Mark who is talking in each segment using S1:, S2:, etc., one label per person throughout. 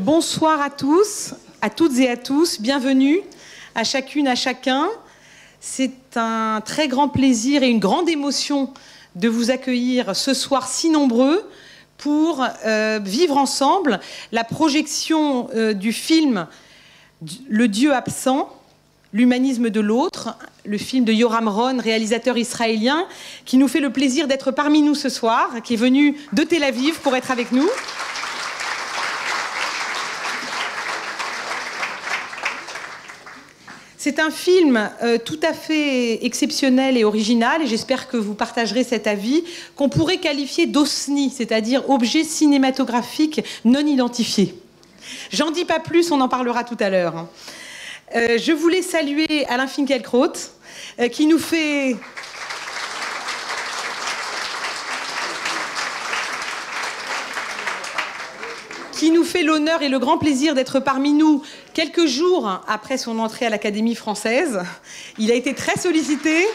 S1: Bonsoir à tous, à toutes et à tous. Bienvenue à chacune, à chacun. C'est un très grand plaisir et une grande émotion de vous accueillir ce soir si nombreux pour vivre ensemble la projection du film Le Dieu absent, l'humanisme de l'autre, le film de Yoram Ron, réalisateur israélien, qui nous fait le plaisir d'être parmi nous ce soir, qui est venu de Tel Aviv pour être avec nous. C'est un film tout à fait exceptionnel et original, et j'espère que vous partagerez cet avis, qu'on pourrait qualifier d'OSNI, c'est-à-dire objet cinématographique non identifié. J'en dis pas plus, on en parlera tout à l'heure. Je voulais saluer Alain Finkielkraut, qui nous fait... l'honneur et le grand plaisir d'être parmi nous quelques jours après son entrée à l'Académie française. Il a été très sollicité.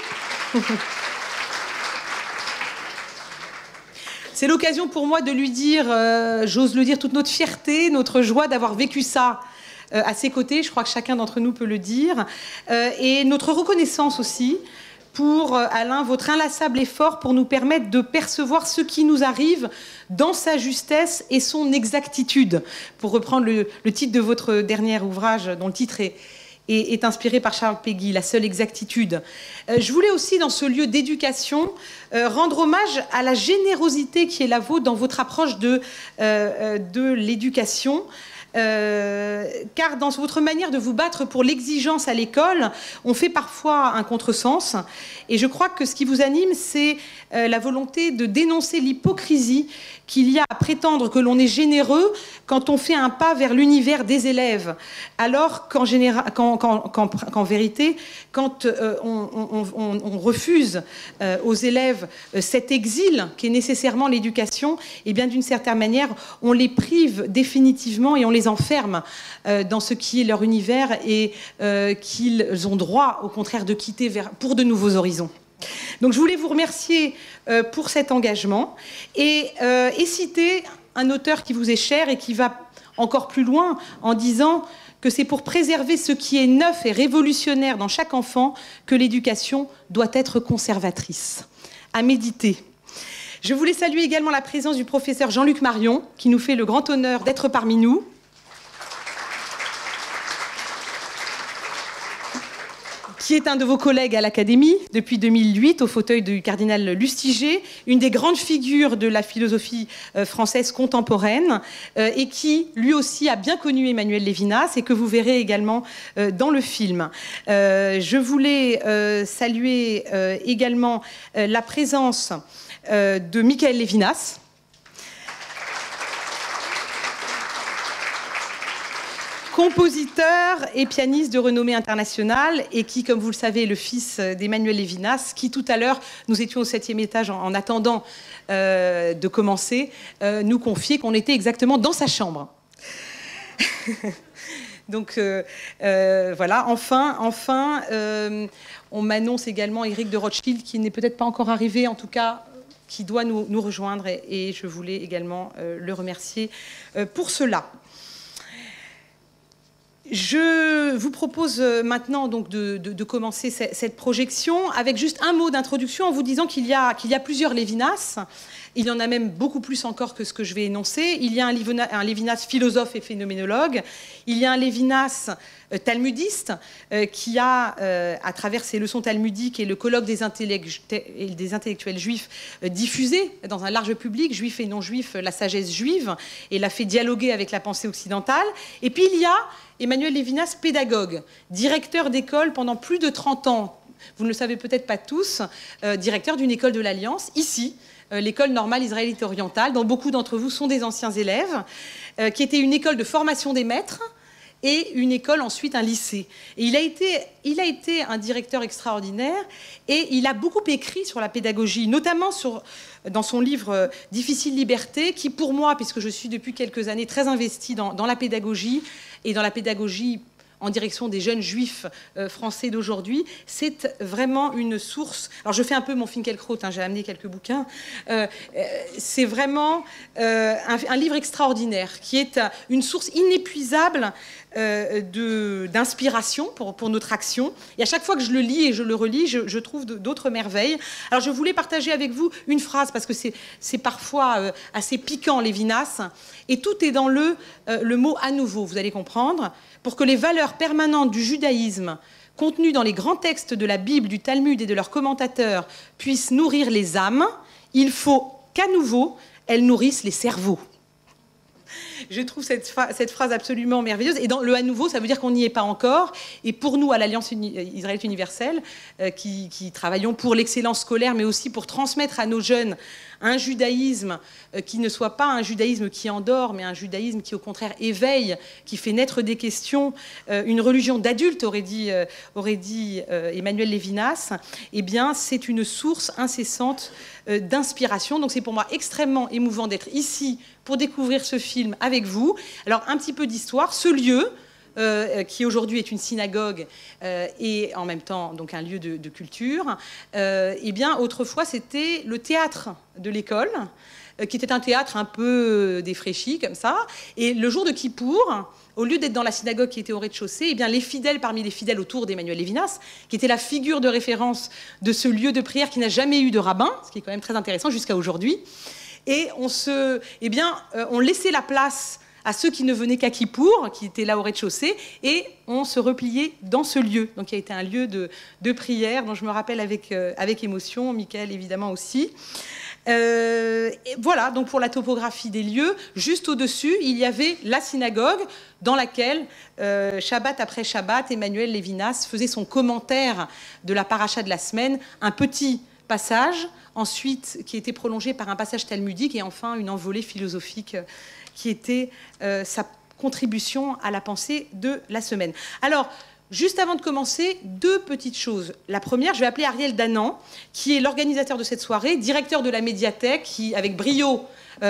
S1: C'est l'occasion pour moi de lui dire, j'ose le dire, toute notre fierté, notre joie d'avoir vécu ça à ses côtés. Je crois que chacun d'entre nous peut le dire. Et notre reconnaissance aussi pour, Alain, votre inlassable effort pour nous permettre de percevoir ce qui nous arrive dans sa justesse et son exactitude. Pour reprendre le titre de votre dernier ouvrage, dont le titre est inspiré par Charles Péguy, La seule exactitude. Je voulais aussi, dans ce lieu d'éducation, rendre hommage à la générosité qui est la vôtre dans votre approche de l'éducation. Car dans votre manière de vous battre pour l'exigence à l'école, on fait parfois un contresens. Et je crois que ce qui vous anime, c'est la volonté de dénoncer l'hypocrisie qu'il y a à prétendre que l'on est généreux quand on fait un pas vers l'univers des élèves, alors qu'en vérité, quand on refuse aux élèves cet exil qui est nécessairement l'éducation, et bien d'une certaine manière, on les prive définitivement et on les enferme dans ce qui est leur univers et qu'ils ont droit, au contraire, de quitter pour de nouveaux horizons. Donc je voulais vous remercier pour cet engagement et citer un auteur qui vous est cher et qui va encore plus loin en disant que c'est pour préserver ce qui est neuf et révolutionnaire dans chaque enfant que l'éducation doit être conservatrice. À méditer. Je voulais saluer également la présence du professeur Jean-Luc Marion, qui nous fait le grand honneur d'être parmi nous. Qui est un de vos collègues à l'Académie depuis 2008, au fauteuil du cardinal Lustiger, une des grandes figures de la philosophie française contemporaine, et qui, lui aussi, a bien connu Emmanuel Lévinas, et que vous verrez également dans le film. Je voulais saluer également la présence de Michael Lévinas, compositeur et pianiste de renommée internationale et qui, comme vous le savez, est le fils d'Emmanuel Lévinas, qui tout à l'heure, nous étions au 7e étage en attendant de commencer, nous confiait qu'on était exactement dans sa chambre. Donc voilà, enfin, on m'annonce également Éric de Rothschild, qui n'est peut-être pas encore arrivé, en tout cas, qui doit nous rejoindre, et je voulais également le remercier pour cela. Je vous propose maintenant donc de commencer cette projection avec juste un mot d'introduction en vous disant qu'il y a plusieurs Lévinas. Il y en a même beaucoup plus encore que ce que je vais énoncer. Il y a un Lévinas philosophe et phénoménologue. Il y a un Lévinas talmudiste qui a, à travers ses leçons talmudiques et le colloque des intellectuels juifs, diffusé dans un large public, juifs et non-juifs, la sagesse juive, et l'a fait dialoguer avec la pensée occidentale. Et puis il y a Emmanuel Lévinas, pédagogue, directeur d'école pendant plus de 30 ans. Vous ne le savez peut-être pas tous, directeur d'une école de l'Alliance, ici, l'école normale israélite orientale, dont beaucoup d'entre vous sont des anciens élèves, qui était une école de formation des maîtres et une école, ensuite un lycée. Et il a été un directeur extraordinaire et il a beaucoup écrit sur la pédagogie, notamment dans son livre « Difficile liberté », qui pour moi, puisque je suis depuis quelques années très investie dans la pédagogie, et dans la pédagogie en direction des jeunes juifs français d'aujourd'hui. C'est vraiment une source. Alors je fais un peu mon Finkielkraut, hein, j'ai amené quelques bouquins. C'est vraiment un livre extraordinaire qui est une source inépuisable d'inspiration pour notre action. Et à chaque fois que je le lis et je le relis, je trouve d'autres merveilles. Alors je voulais partager avec vous une phrase, parce que c'est parfois assez piquant, Lévinas, et tout est dans le mot « à nouveau », vous allez comprendre. Pour que les valeurs permanentes du judaïsme, contenues dans les grands textes de la Bible, du Talmud et de leurs commentateurs, puissent nourrir les âmes, il faut qu'à nouveau, elles nourrissent les cerveaux. Je trouve cette phrase absolument merveilleuse. Et dans le à nouveau, ça veut dire qu'on n'y est pas encore. Et pour nous, à l'Alliance israélite universelle, qui travaillons pour l'excellence scolaire, mais aussi pour transmettre à nos jeunes un judaïsme qui ne soit pas un judaïsme qui endort, mais un judaïsme qui, au contraire, éveille, qui fait naître des questions, une religion d'adulte, aurait dit Emmanuel Lévinas, eh bien, c'est une source incessante d'inspiration. Donc c'est pour moi extrêmement émouvant d'être ici pour découvrir ce film avec vous. Alors un petit peu d'histoire. Ce lieu, qui aujourd'hui est une synagogue et en même temps donc un lieu de culture, eh bien autrefois c'était le théâtre de l'école, qui était un théâtre un peu défraîchi comme ça. Et le jour de Kippour, au lieu d'être dans la synagogue qui était au rez-de-chaussée, eh bien les fidèles, parmi les fidèles autour d'Emmanuel Lévinas, qui était la figure de référence de ce lieu de prière qui n'a jamais eu de rabbin, ce qui est quand même très intéressant jusqu'à aujourd'hui, et on laissait la place à ceux qui ne venaient qu'à Kippour, qui étaient là au rez-de-chaussée, et on se repliait dans ce lieu. Donc, qui a été un lieu de prière dont je me rappelle avec émotion, Michael évidemment aussi. Voilà, donc pour la topographie des lieux, juste au-dessus, il y avait la synagogue dans laquelle, Shabbat après Shabbat, Emmanuel Lévinas faisait son commentaire de la paracha de la semaine, un petit passage, ensuite qui était prolongé par un passage talmudique, et enfin une envolée philosophique qui était sa contribution à la pensée de la semaine. Alors, juste avant de commencer, deux petites choses. La première, je vais appeler Ariel Danan, qui est l'organisateur de cette soirée, directeur de la médiathèque, qui, avec brio,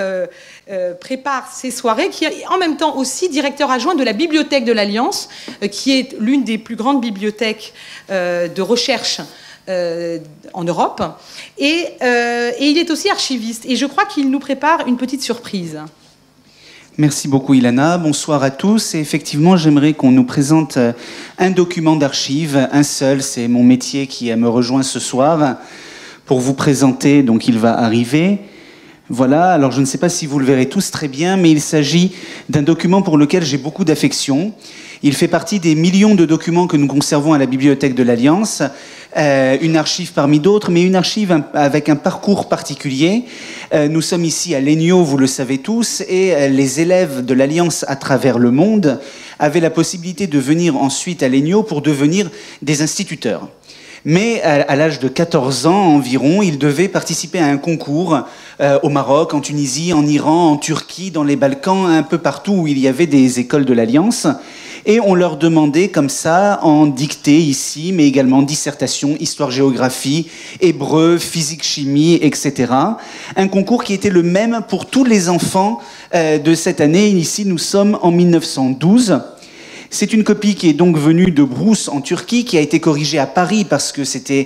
S1: prépare ces soirées, qui est en même temps aussi directeur adjoint de la Bibliothèque de l'Alliance, qui est l'une des plus grandes bibliothèques de recherche en Europe. Et il est aussi archiviste. Et je crois qu'il nous prépare une petite surprise.
S2: Merci beaucoup Ilana, bonsoir à tous. Et effectivement, j'aimerais qu'on nous présente un document d'archives, un seul, c'est mon métier qui me rejoint ce soir pour vous présenter, donc il va arriver. Voilà, alors je ne sais pas si vous le verrez tous très bien, mais il s'agit d'un document pour lequel j'ai beaucoup d'affection. Il fait partie des millions de documents que nous conservons à la Bibliothèque de l'Alliance, une archive parmi d'autres, mais une archive avec un parcours particulier. Nous sommes ici à l'ENIO, vous le savez tous, et les élèves de l'Alliance à travers le monde avaient la possibilité de venir ensuite à l'ENIO pour devenir des instituteurs. Mais à l'âge de 14 ans environ, ils devaient participer à un concours au Maroc, en Tunisie, en Iran, en Turquie, dans les Balkans, un peu partout où il y avait des écoles de l'Alliance. Et on leur demandait comme ça, en dictée ici, mais également dissertation, histoire-géographie, hébreu, physique-chimie, etc. Un concours qui était le même pour tous les enfants de cette année. Ici, nous sommes en 1912. C'est une copie qui est donc venue de Brousse en Turquie, qui a été corrigée à Paris parce que c'était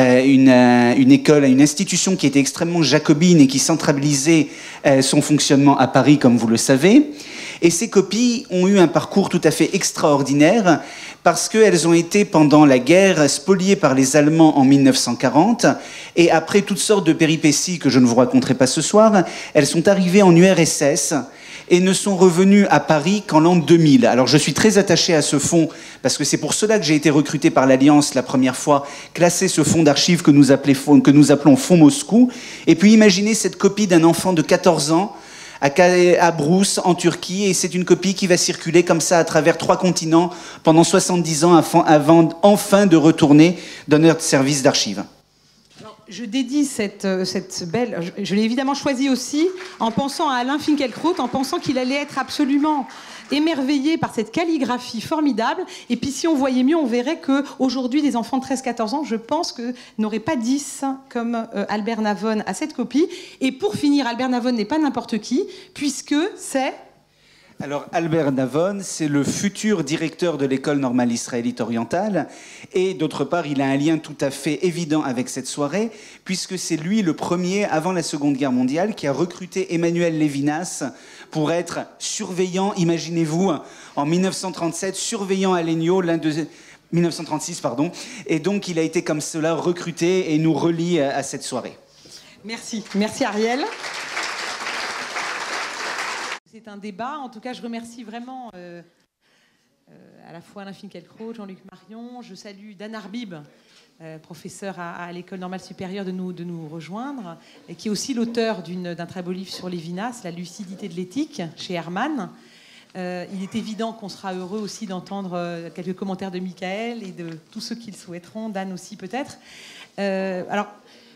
S2: une école, une institution qui était extrêmement jacobine et qui centralisait son fonctionnement à Paris, comme vous le savez. Et ces copies ont eu un parcours tout à fait extraordinaire parce qu'elles ont été, pendant la guerre, spoliées par les Allemands en 1940. Et après toutes sortes de péripéties que je ne vous raconterai pas ce soir, elles sont arrivées en URSS et ne sont revenues à Paris qu'en l'an 2000. Alors je suis très attaché à ce fonds, parce que c'est pour cela que j'ai été recruté par l'Alliance la première fois, classer ce fonds d'archives que nous appelons Fonds Moscou. Et puis imaginez cette copie d'un enfant de 14 ans, à Brousse, en Turquie, et c'est une copie qui va circuler comme ça à travers 3 continents pendant 70 ans avant enfin de retourner dans notre service d'archives.
S1: Je dédie cette belle... Je l'ai évidemment choisie aussi en pensant à Alain Finkielkraut, en pensant qu'il allait être absolument émerveillé par cette calligraphie formidable. Et puis si on voyait mieux, on verrait qu'aujourd'hui, des enfants de 13-14 ans, je pense que n'auraient pas 10 comme Albert Navon à cette copie. Et pour finir, Albert Navon n'est pas n'importe qui, puisque c'est...
S2: Alors, Albert Navon, c'est le futur directeur de l'école normale israélite orientale. Et d'autre part, il a un lien tout à fait évident avec cette soirée, puisque c'est lui le premier, avant la Seconde Guerre mondiale, qui a recruté Emmanuel Lévinas pour être surveillant, imaginez-vous, en 1937, surveillant à Legno, l'un de... 1936, pardon. Et donc, il a été comme cela recruté et nous relie à cette soirée.
S1: Merci. Merci, Ariel. C'est un débat. En tout cas, je remercie vraiment à la fois Alain Finkielkraut, Jean-Luc Marion. Je salue Dan Arbib, professeur à l'École normale supérieure, de nous rejoindre, et qui est aussi l'auteur d'un très beau livre sur Lévinas, La lucidité de l'éthique, chez Hermann. Il est évident qu'on sera heureux aussi d'entendre quelques commentaires de Michael et de tous ceux qui le souhaiteront, Dan aussi peut-être. Alors,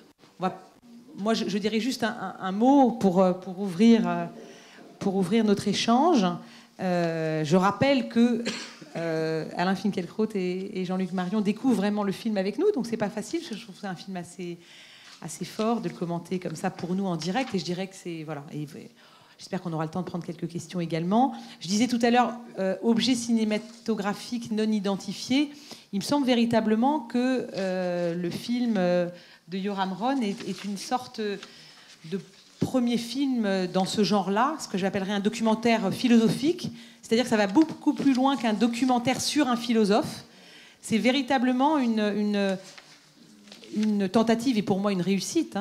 S1: moi je dirais juste un mot pour ouvrir notre échange. Je rappelle que Alain Finkielkraut et Jean-Luc Marion découvrent vraiment le film avec nous, donc c'est pas facile. Je trouve que c'est un film assez fort de le commenter comme ça pour nous en direct, et je dirais que c'est... Voilà. J'espère qu'on aura le temps de prendre quelques questions également. Je disais tout à l'heure, objet cinématographique non identifié. Il me semble véritablement que le film de Yoram Ron est une sorte de premier film dans ce genre-là, ce que j'appellerais un documentaire philosophique. C'est-à-dire que ça va beaucoup plus loin qu'un documentaire sur un philosophe. C'est véritablement une tentative, et pour moi une réussite,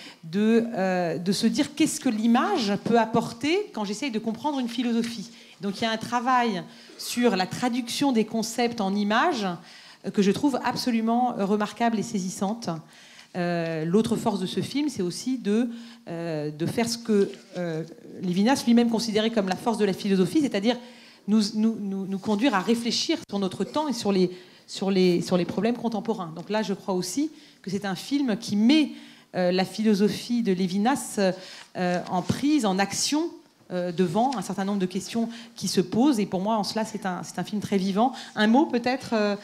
S1: de se dire qu'est-ce que l'image peut apporter quand j'essaye de comprendre une philosophie. Donc il y a un travail sur la traduction des concepts en images que je trouve absolument remarquable et saisissante. L'autre force de ce film, c'est aussi de faire ce que Lévinas lui-même considérait comme la force de la philosophie, c'est-à-dire nous conduire à réfléchir sur notre temps et sur les problèmes contemporains. Donc là, je crois aussi que c'est un film qui met la philosophie de Lévinas en prise, en action, devant un certain nombre de questions qui se posent. Et pour moi, en cela, c'est un film très vivant. Un mot peut-être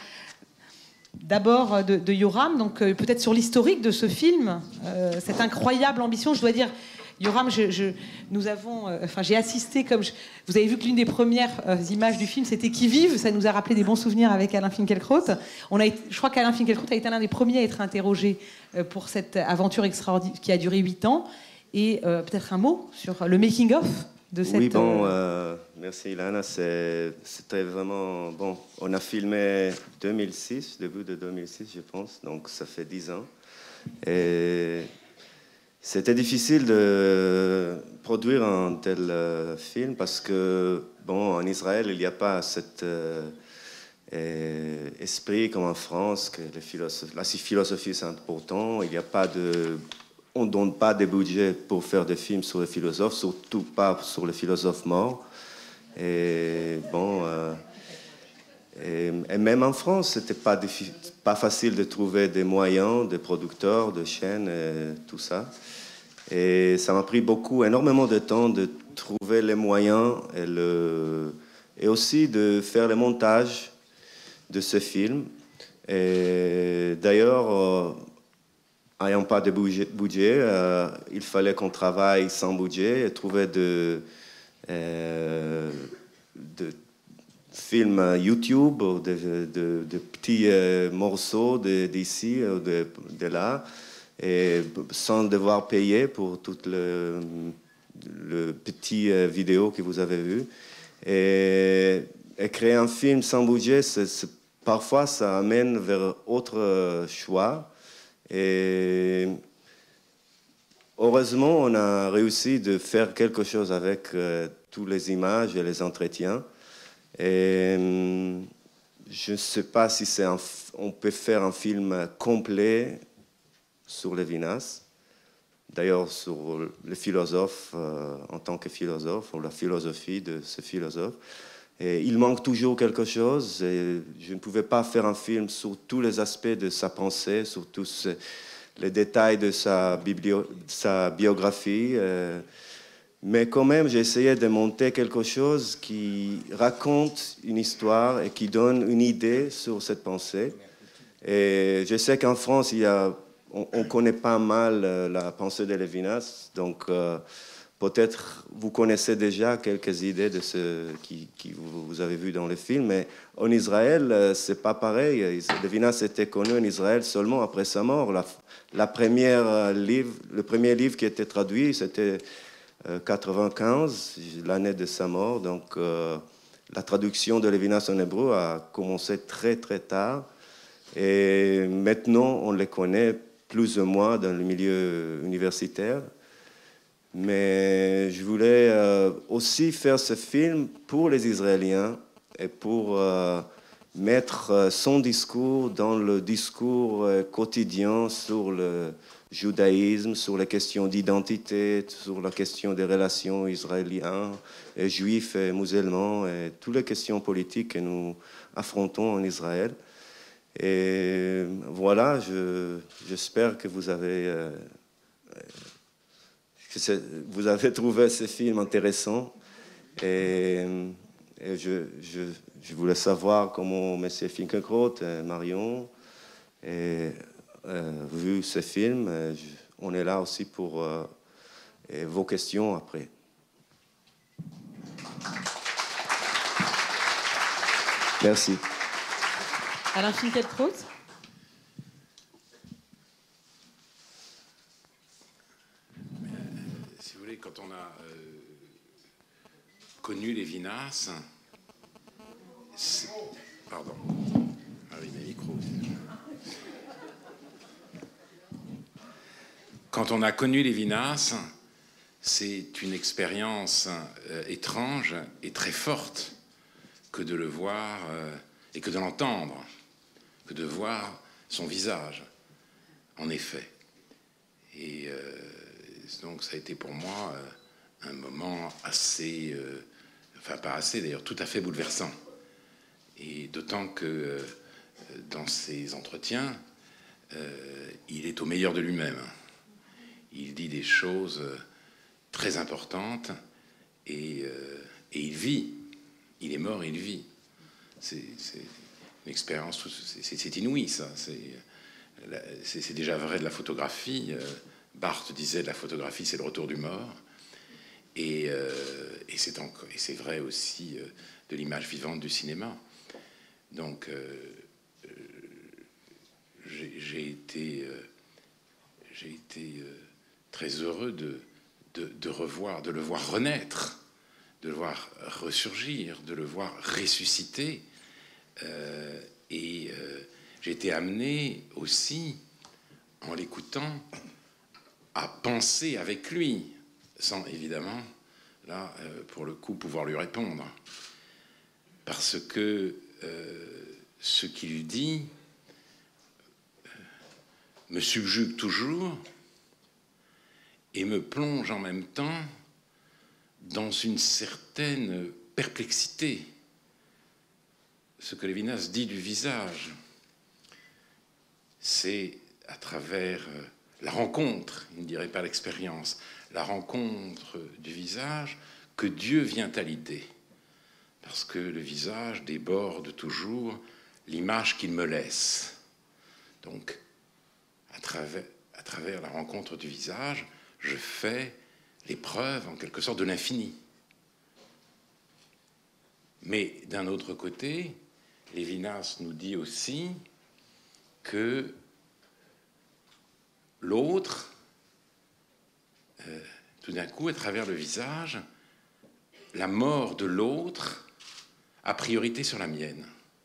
S1: d'abord de Yoram, donc peut-être sur l'historique de ce film, cette incroyable ambition. Je dois dire, Yoram, j'ai assisté, vous avez vu que l'une des premières images du film, c'était Qui vive. Ça nous a rappelé des bons souvenirs avec Alain Finkielkraut. Je crois qu'Alain Finkielkraut a été l'un des premiers à être interrogé pour cette aventure extraordinaire qui a duré 8 ans. Et peut-être un mot sur le making-of de cette...
S3: Oui, merci Ilana. C'était vraiment... Bon, on a filmé 2006, début de 2006, je pense. Donc, ça fait 10 ans. Et c'était difficile de produire un tel film parce que, bon, en Israël, il n'y a pas cet esprit comme en France, que la philosophie, c'est important. Il n'y a pas de... On ne donne pas de budget pour faire des films sur les philosophes, surtout pas sur les philosophes morts. Et bon, et même en France, c'était pas facile de trouver des moyens, des producteurs, de chaînes, et tout ça. Et ça m'a pris énormément de temps de trouver les moyens et aussi de faire le montage de ce film. Et d'ailleurs, ayant pas de budget, il fallait qu'on travaille sans budget et trouver de films YouTube, de petits morceaux d'ici ou de là, et sans devoir payer pour toutes le petit vidéo que vous avez vu. Et créer un film sans budget, parfois ça amène vers autre choix. Et heureusement, on a réussi de faire quelque chose avec toutes les images et les entretiens. Et je ne sais pas si on peut faire un film complet sur Lévinas. D'ailleurs, sur le philosophe en tant que philosophe, ou la philosophie de ce philosophe. Et il manque toujours quelque chose. Et je ne pouvais pas faire un film sur tous les aspects de sa pensée, sur tous les détails de sa biographie. Mais quand même, j'ai essayé de monter quelque chose qui raconte une histoire et qui donne une idée sur cette pensée. Et je sais qu'en France, on connaît pas mal la pensée de Lévinas. Donc, peut-être vous connaissez déjà quelques idées de ce que vous avez vu dans le film, mais en Israël, c'est pas pareil. Lévinas était connu en Israël seulement après sa mort. Le premier livre qui était traduit, c'était 95, l'année de sa mort. Donc, la traduction de Lévinas en hébreu a commencé très, très tard. Et maintenant, on les connaît plus ou moins dans le milieu universitaire. Mais je voulais aussi faire ce film pour les Israéliens et pour mettre son discours dans le discours quotidien sur le judaïsme, sur les questions d'identité, sur la question des relations israéliens, et juifs et musulmans, et toutes les questions politiques que nous affrontons en Israël. Et voilà, j'espère que vous avez trouvé ce film intéressant. Et je voulais savoir comment M. Finkielkraut et Marion ont vu ce film. On est là aussi pour vos questions après. Merci.
S1: Alain Finkielkraut.
S4: Si vous voulez, quand on a connu Lévinas, pardon, ah oui, mes micros. Quand on a connu Lévinas, c'est une expérience étrange et très forte que de le voir et que de l'entendre, que de voir son visage, en effet. Et donc ça a été pour moi un moment assez, enfin pas assez d'ailleurs, tout à fait bouleversant. Et d'autant que dans ces entretiens, il est au meilleur de lui-même. Il dit des choses très importantes et il vit. Il est mort et il vit. C'est une expérience, c'est inouï ça. C'est déjà vrai de la photographie. Barthes disait de la photographie, c'est le retour du mort. Et c'est vrai aussi de l'image vivante du cinéma. Donc j'ai été très heureux de le voir renaître, de le voir ressurgir, de le voir ressusciter. J'ai été amené aussi, en l'écoutant, à penser avec lui, sans évidemment, là, pour le coup, pouvoir lui répondre. Parce que ce qu'il dit me subjugue toujours et me plonge en même temps dans une certaine perplexité. Ce que Lévinas dit du visage, c'est à travers la rencontre, il ne dirait pas l'expérience, la rencontre du visage que Dieu vient à l'idée. Parce que le visage déborde toujours l'image qu'il me laisse. Donc, à travers la rencontre du visage, je fais l'épreuve, en quelque sorte, de l'infini. Mais d'un autre côté, Lévinas nous dit aussi que l'autre, tout d'un coup, à travers le visage, la mort de l'autre a priorité sur la mienne.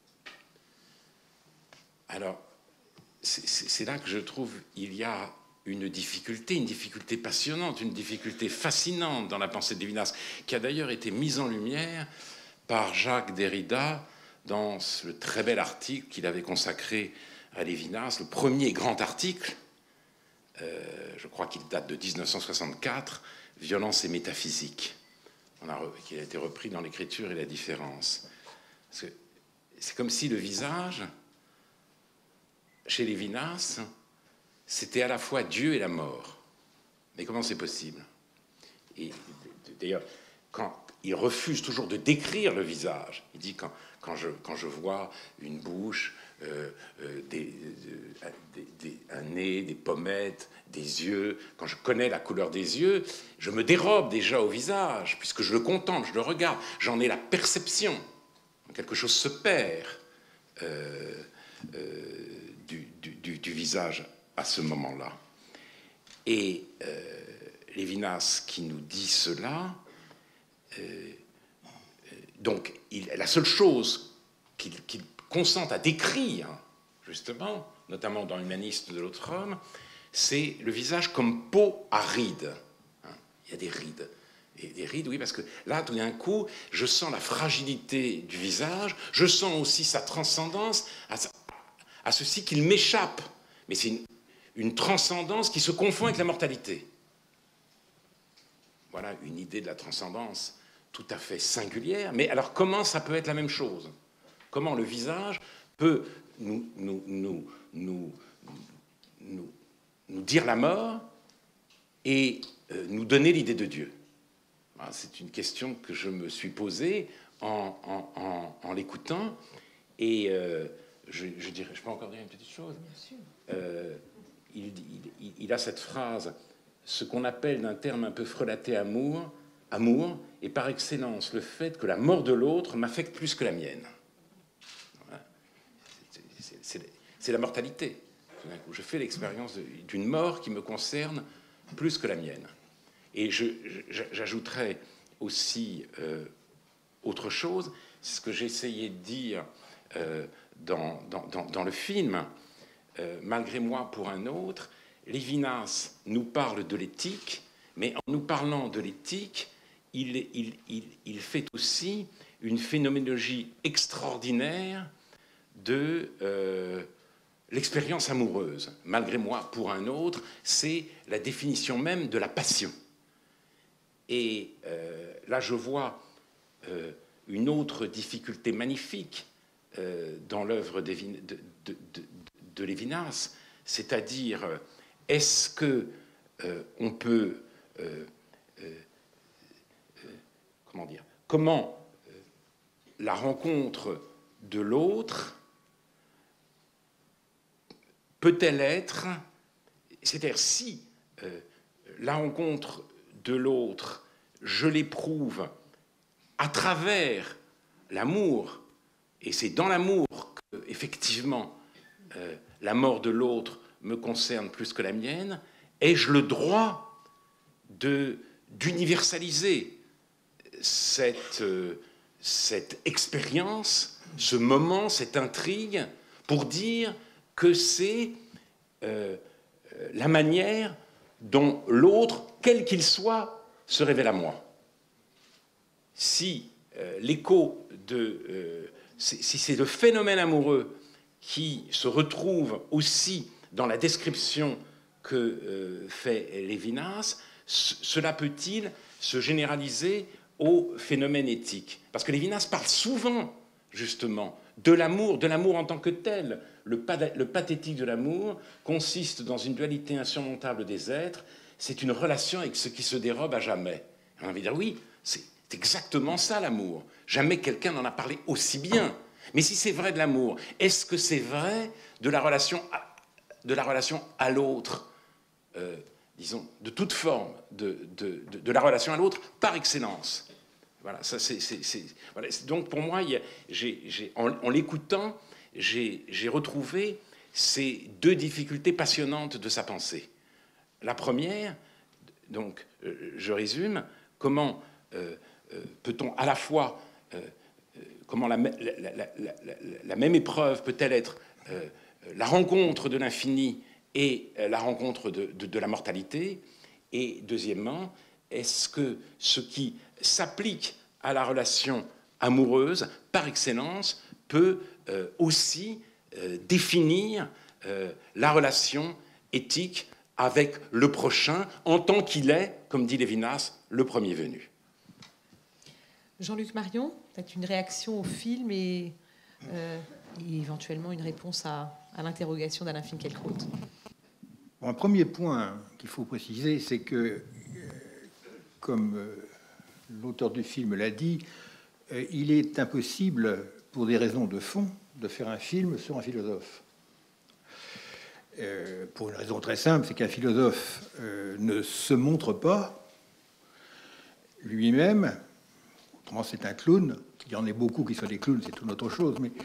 S4: Alors, c'est là que je trouve il y a une difficulté passionnante, une difficulté fascinante dans la pensée de Lévinas, qui a d'ailleurs été mise en lumière par Jacques Derrida dans le très bel article qu'il avait consacré à Lévinas, le premier grand article, je crois qu'il date de 1964, « Violence et métaphysique », qui a été repris dans l'Écriture et la différence. C'est comme si le visage, chez Lévinas, c'était à la fois Dieu et la mort. Mais comment c'est possible? Et d'ailleurs, quand il refuse toujours de décrire le visage. Il dit quand je vois une bouche, un nez, des pommettes, des yeux, quand je connais la couleur des yeux, je me dérobe déjà au visage, puisque je le contemple, je le regarde, j'en ai la perception. Quelque chose se perd du visage à ce moment-là. Et Lévinas qui nous dit cela, donc la seule chose qu'il consente à décrire, justement, notamment dans l'humaniste de l'autre homme, c'est le visage comme peau à rides. Il y a des rides. Et des rides, oui, parce que là, tout d'un coup, je sens la fragilité du visage, je sens aussi sa transcendance, à ceci qu'il m'échappe. Mais c'est une transcendance qui se confond avec la mortalité. Voilà une idée de la transcendance tout à fait singulière. Mais alors, comment ça peut être la même chose? Comment le visage peut nous dire la mort et nous donner l'idée de Dieu? C'est une question que je me suis posée en l'écoutant. Et je dirais, je peux encore dire une petite chose? Bien sûr. Il a cette phrase, ce qu'on appelle d'un terme un peu frelaté amour, est par excellence le fait que la mort de l'autre m'affecte plus que la mienne. C'est la mortalité. Je fais l'expérience d'une mort qui me concerne plus que la mienne. Et j'ajouterais aussi autre chose, c'est ce que j'ai essayé de dire dans le film, Malgré moi pour un autre. Lévinas nous parle de l'éthique, mais en nous parlant de l'éthique, il fait aussi une phénoménologie extraordinaire de l'expérience amoureuse. Malgré moi pour un autre, c'est la définition même de la passion. Et là, je vois une autre difficulté magnifique dans l'œuvre de Lévinas, c'est-à-dire, est-ce que on peut... comment la rencontre de l'autre peut-elle être... C'est-à-dire, si la rencontre de l'autre, je l'éprouve à travers l'amour, et c'est dans l'amour que, effectivement, la mort de l'autre me concerne plus que la mienne, ai-je le droit d'universaliser cette expérience, ce moment, cette intrigue, pour dire que c'est la manière dont l'autre, quel qu'il soit, se révèle à moi. Si l'écho si c'est le phénomène amoureux qui se retrouve aussi dans la description que fait Lévinas, cela peut-il se généraliser au phénomène éthique? Parce que Lévinas parle souvent, justement, de l'amour en tant que tel. Le pathétique de l'amour consiste dans une dualité insurmontable des êtres. C'est une relation avec ce qui se dérobe à jamais. On a envie de dire, oui, c'est exactement ça l'amour. Jamais quelqu'un n'en a parlé aussi bien. Mais si c'est vrai de l'amour, est-ce que c'est vrai de la relation à l'autre, disons, de toute forme, de la relation à l'autre par excellence? Voilà, ça voilà. Donc pour moi, en l'écoutant, j'ai retrouvé ces deux difficultés passionnantes de sa pensée. La première, donc, je résume, comment peut-on à la fois, comment la même épreuve peut-elle être la rencontre de l'infini et la rencontre de la mortalité? Et deuxièmement, est-ce que ce qui s'applique à la relation amoureuse, par excellence, peut aussi définir la relation éthique avec le prochain, en tant qu'il est, comme dit Lévinas, le premier venu?
S1: Jean-Luc Marion, peut-être une réaction au film et éventuellement une réponse à l'interrogation d'Alain Finkielkraut.
S5: Bon, un premier point qu'il faut préciser, c'est que, comme l'auteur du film l'a dit, il est impossible, pour des raisons de fond, de faire un film sur un philosophe. Pour une raison très simple, c'est qu'un philosophe ne se montre pas lui-même. Autrement, c'est un clown. Il y en a beaucoup qui sont des clowns, c'est toute autre chose. Mais,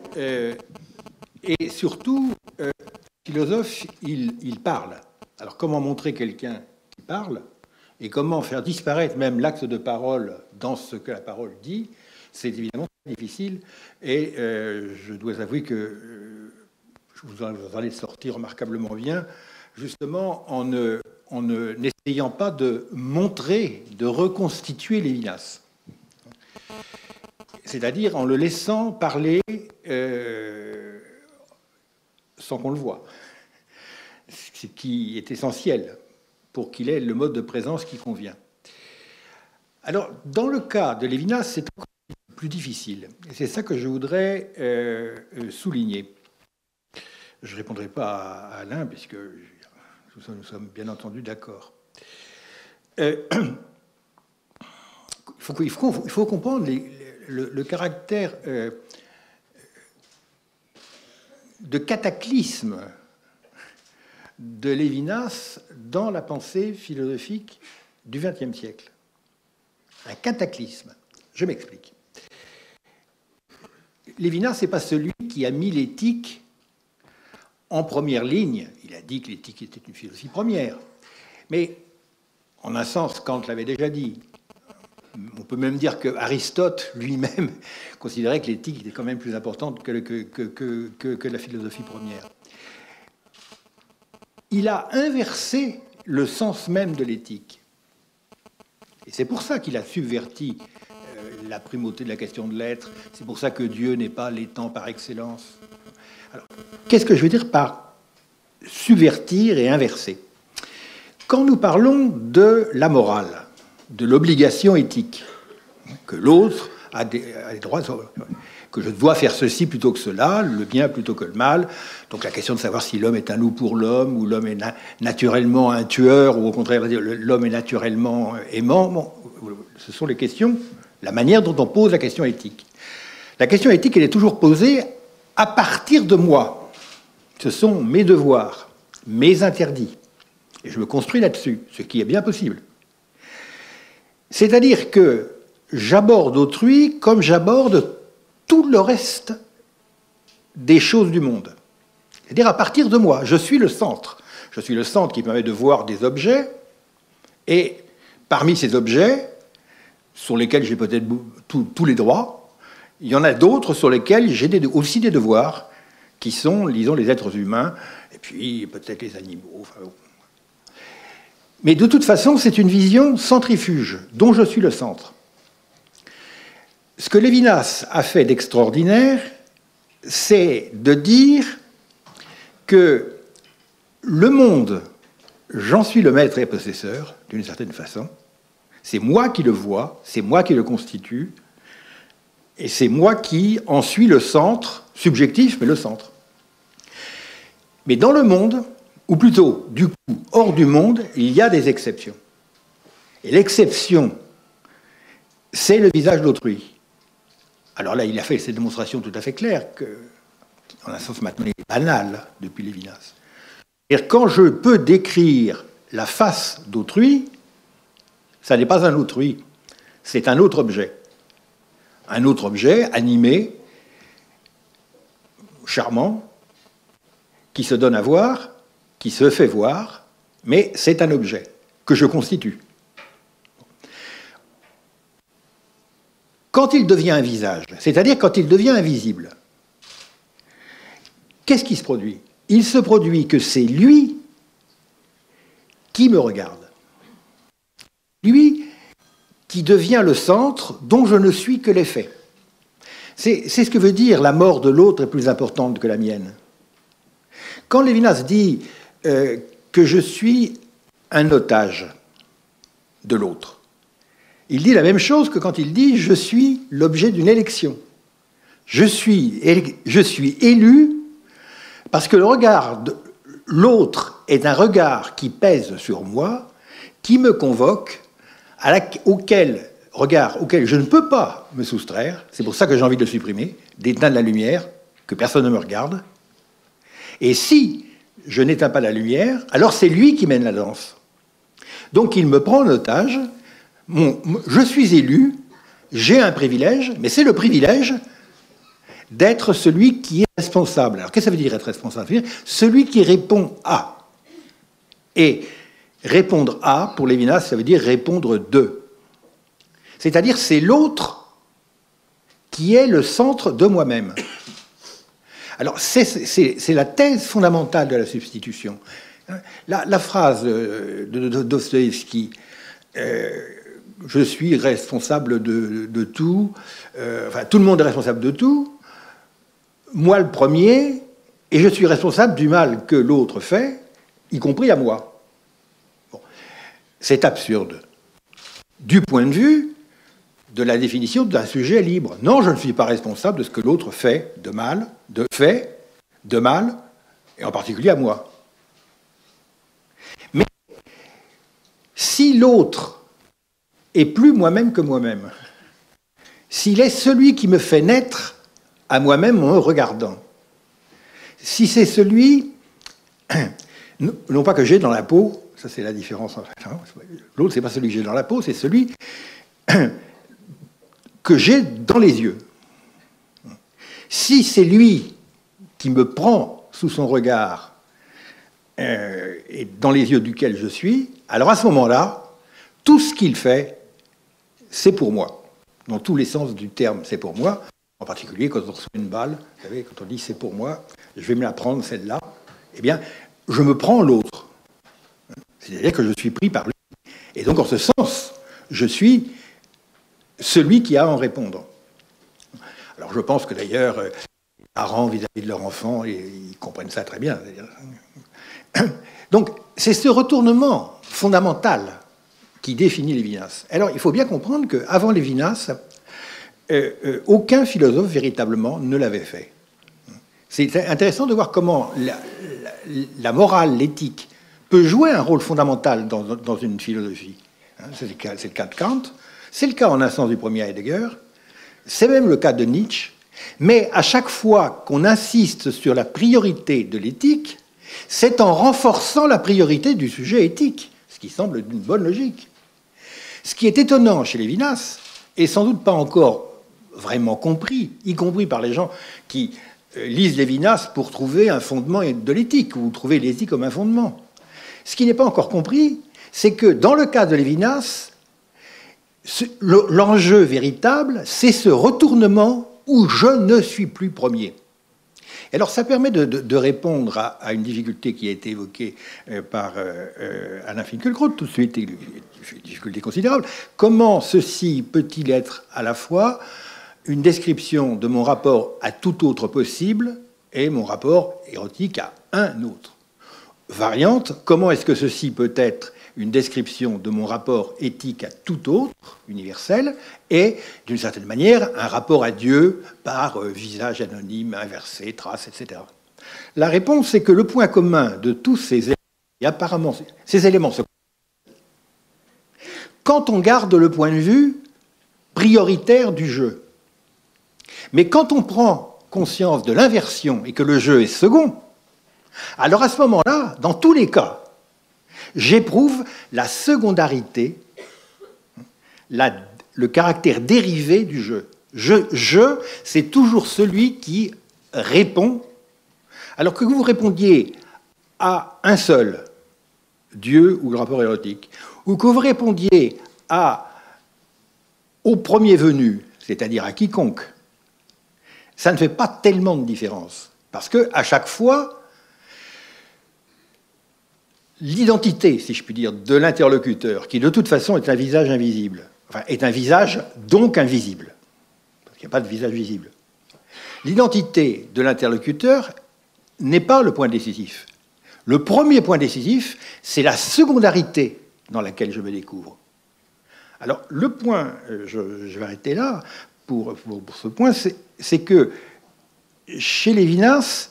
S5: et surtout, le philosophe, il parle. Alors, comment montrer quelqu'un qui parle et comment faire disparaître même l'acte de parole dans ce que la parole dit, c'est évidemment très difficile. Et je dois avouer que vous en allez sortir remarquablement bien, justement en n'essayant pas de montrer, de reconstituer Lévinas. C'est-à-dire en le laissant parler sans qu'on le voie. Ce qui est essentiel pour qu'il ait le mode de présence qui convient. Alors, dans le cas de Lévinas, c'est encore plus difficile. Et c'est ça que je voudrais souligner. Je ne répondrai pas à Alain, puisque nous sommes bien entendu d'accord. Il faut comprendre le caractère de cataclysme de Lévinas dans la pensée philosophique du XXe siècle. Un cataclysme. Je m'explique. Lévinas n'est pas celui qui a mis l'éthique en première ligne. Il a dit que l'éthique était une philosophie première. Mais, en un sens, Kant l'avait déjà dit. On peut même dire que Aristote lui-même considérait que l'éthique était quand même plus importante que la philosophie première. Il a inversé le sens même de l'éthique. Et c'est pour ça qu'il a subverti la primauté de la question de l'être. C'est pour ça que Dieu n'est pas l'étant par excellence. Alors, qu'est-ce que je veux dire par subvertir et inverser? Quand nous parlons de la morale, de l'obligation éthique, que l'autre a des droits, que je dois faire ceci plutôt que cela, le bien plutôt que le mal. Donc la question de savoir si l'homme est un loup pour l'homme, ou l'homme est naturellement un tueur, ou au contraire, l'homme est naturellement aimant. Bon, ce sont les questions, la manière dont on pose la question éthique. La question éthique, elle est toujours posée à partir de moi. Ce sont mes devoirs, mes interdits. Et je me construis là-dessus, ce qui est bien possible. C'est-à-dire que j'aborde autrui comme j'aborde tout le reste des choses du monde. C'est-à-dire à partir de moi, je suis le centre. Je suis le centre qui permet de voir des objets, et parmi ces objets, sur lesquels j'ai peut-être tous les droits, il y en a d'autres sur lesquels j'ai aussi des devoirs, qui sont, disons, les êtres humains, et puis peut-être les animaux. Enfin, bon. Mais de toute façon, c'est une vision centrifuge, dont je suis le centre. Ce que Lévinas a fait d'extraordinaire, c'est de dire que le monde, j'en suis le maître et possesseur, d'une certaine façon. C'est moi qui le vois, c'est moi qui le constitue, et c'est moi qui en suis le centre, subjectif, mais le centre. Mais dans le monde, ou plutôt, du coup, hors du monde, il y a des exceptions. Et l'exception, c'est le visage d'autrui. Alors là, il a fait cette démonstration tout à fait claire, que, en un sens maintenant, il est banal depuis Lévinas. C'est-à-dire, quand je peux décrire la face d'autrui, ça n'est pas un autrui, c'est un autre objet. Un autre objet animé, charmant, qui se donne à voir, qui se fait voir, mais c'est un objet que je constitue. Quand il devient un visage, c'est-à-dire quand il devient invisible, qu'est-ce qui se produit? Il se produit que c'est lui qui me regarde. Lui qui devient le centre dont je ne suis que l'effet. C'est ce que veut dire la mort de l'autre est plus importante que la mienne. Quand Lévinas dit que je suis un otage de l'autre, il dit la même chose que quand il dit « je suis l'objet d'une élection ». Je suis élu parce que le regard de l'autre est un regard qui pèse sur moi, qui me convoque, regard auquel je ne peux pas me soustraire, c'est pour ça que j'ai envie de le supprimer, d'éteindre la lumière, que personne ne me regarde. Et si je n'éteins pas la lumière, alors c'est lui qui mène la danse. Donc il me prend en otage, je suis élu, j'ai un privilège, mais c'est le privilège d'être celui qui est responsable. Alors qu'est-ce que ça veut dire être responsable? Ça veut dire celui qui répond à. Et répondre à, pour Lévinas, ça veut dire répondre de. C'est-à-dire c'est l'autre qui est le centre de moi-même. Alors c'est la thèse fondamentale de la substitution. La phrase de Dostoïevski, je suis responsable de tout, enfin tout le monde est responsable de tout, moi le premier, et je suis responsable du mal que l'autre fait, y compris à moi. Bon. C'est absurde. Du point de vue de la définition d'un sujet libre. Non, je ne suis pas responsable de ce que l'autre fait de mal, et en particulier à moi. Mais si l'autre est plus moi-même que moi-même, s'il est celui qui me fait naître à moi-même en me regardant, si c'est celui, non pas que j'ai dans la peau, ça c'est la différence en fait, hein, l'autre c'est pas celui que j'ai dans la peau, c'est celui que j'ai dans les yeux. Si c'est lui qui me prend sous son regard et dans les yeux duquel je suis, alors à ce moment-là, tout ce qu'il fait, c'est pour moi. Dans tous les sens du terme, c'est pour moi. En particulier, quand on reçoit une balle, vous savez, quand on dit c'est pour moi, je vais me la prendre, celle-là, eh bien, je me prends l'autre. C'est-à-dire que je suis pris par lui. Et donc, en ce sens, je suis celui qui a à en répondre. Alors je pense que d'ailleurs, les parents vis-à-vis de leur enfant, ils comprennent ça très bien. Donc c'est ce retournement fondamental qui définit Lévinas. Alors il faut bien comprendre qu'avant Lévinas, aucun philosophe véritablement ne l'avait fait. C'est intéressant de voir comment la morale, l'éthique, peut jouer un rôle fondamental dans une philosophie. C'est le cas de Kant. C'est le cas en un sens du premier Heidegger, c'est même le cas de Nietzsche, mais à chaque fois qu'on insiste sur la priorité de l'éthique, c'est en renforçant la priorité du sujet éthique, ce qui semble d'une bonne logique. Ce qui est étonnant chez Lévinas, et sans doute pas encore vraiment compris, y compris par les gens qui lisent Lévinas pour trouver un fondement de l'éthique, ou trouver l'éthique comme un fondement. Ce qui n'est pas encore compris, c'est que dans le cas de Lévinas, l'enjeu véritable, c'est ce retournement où je ne suis plus premier. Et alors ça permet de répondre à une difficulté qui a été évoquée par Alain Finkielkraut tout de suite, une difficulté considérable. Comment ceci peut-il être à la fois une description de mon rapport à tout autre possible et mon rapport érotique à un autre? Variante, comment est-ce que ceci peut être une description de mon rapport éthique à tout autre, universel, et, d'une certaine manière, un rapport à Dieu par visage anonyme, inversé, trace, etc. La réponse, c'est que le point commun de tous ces éléments, et apparemment, ces éléments se... Quand on garde le point de vue prioritaire du jeu. Mais quand on prend conscience de l'inversion et que le jeu est second, alors à ce moment-là, dans tous les cas, j'éprouve la secondarité, le caractère dérivé du jeu. Je, c'est toujours celui qui répond. Alors que vous répondiez à un seul, Dieu ou le rapport érotique, ou que vous répondiez au premier venu, c'est-à-dire à quiconque, ça ne fait pas tellement de différence. Parce qu'à chaque fois, l'identité, si je puis dire, de l'interlocuteur, qui de toute façon est un visage invisible, enfin est un visage donc invisible, parce qu'il n'y a pas de visage visible. L'identité de l'interlocuteur n'est pas le point décisif. Le premier point décisif, c'est la secondarité dans laquelle je me découvre. Alors le point, je vais arrêter là pour ce point, c'est que chez Lévinas,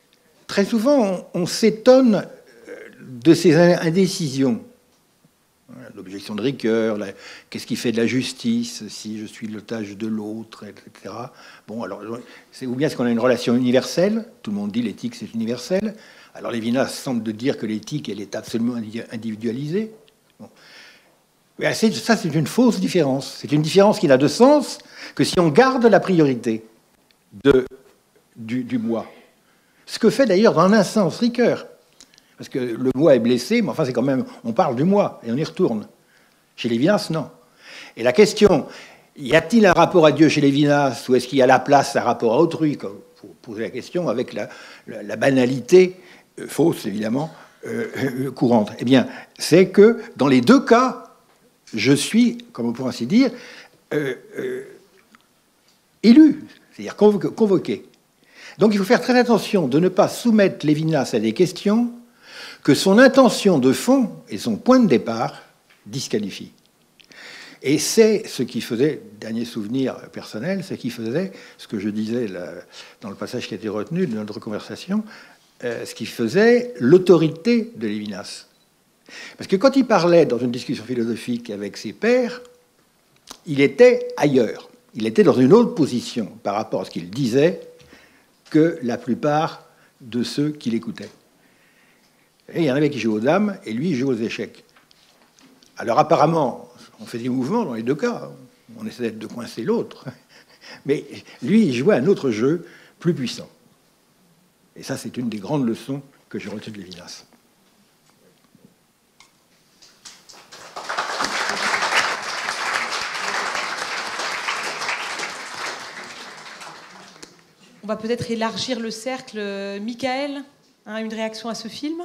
S5: très souvent, on s'étonne de ces indécisions. L'objection de rigueur, qu'est-ce qui fait de la justice si je suis l'otage de l'autre, etc. Bon, alors, ou bien est-ce qu'on a une relation universelle? Tout le monde dit l'éthique, c'est universel. Alors Lévinas semble de dire que l'éthique, elle est absolument individualisée. Bon. Ça, c'est une fausse différence. C'est une différence qui n'a de sens que si on garde la priorité du moi. Ce que fait d'ailleurs dans un sens Ricoeur. Parce que le moi est blessé, mais enfin, c'est quand même... On parle du moi, et on y retourne. Chez Lévinas, non. Et la question, y a-t-il un rapport à Dieu chez Lévinas, ou est-ce qu'il y a la place à un rapport à autrui? Pour poser la question avec la banalité, fausse évidemment, courante. Eh bien, c'est que dans les deux cas, je suis, comme on pourrait ainsi dire, élu, c'est-à-dire convoqué. Donc il faut faire très attention de ne pas soumettre Lévinas à des questions que son intention de fond et son point de départ disqualifient. Et c'est ce qui faisait, dernier souvenir personnel, ce qui faisait, ce que je disais dans le passage qui a été retenu de notre conversation, ce qui faisait l'autorité de Lévinas. Parce que quand il parlait dans une discussion philosophique avec ses pairs, il était ailleurs. Il était dans une autre position par rapport à ce qu'il disait que la plupart de ceux qui l'écoutaient. Et il y en avait qui jouaient aux dames, et lui, il jouait aux échecs. Alors apparemment, on fait des mouvements dans les deux cas. On essaie de coincer l'autre. Mais lui, il jouait un autre jeu plus puissant. Et ça, c'est une des grandes leçons que j'ai retenues de Lévinas.
S1: On va peut-être élargir le cercle. Michael, une réaction à ce film?